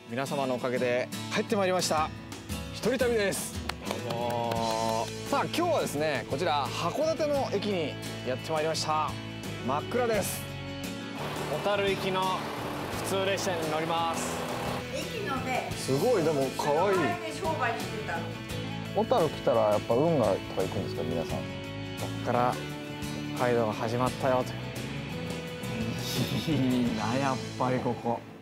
皆様のおかげで帰ってまいりました。一人旅です。どうも。さあ今日はですね、こちら函館の駅にやってまいりました。真っ暗です。小樽行きの普通列車に乗ります。 駅のね、 すごいでも可愛い。 商売してた。 小樽来たらやっぱ運河とか行くんですか皆さん。こっから北海道が始まったよと。いいなやっぱりここ。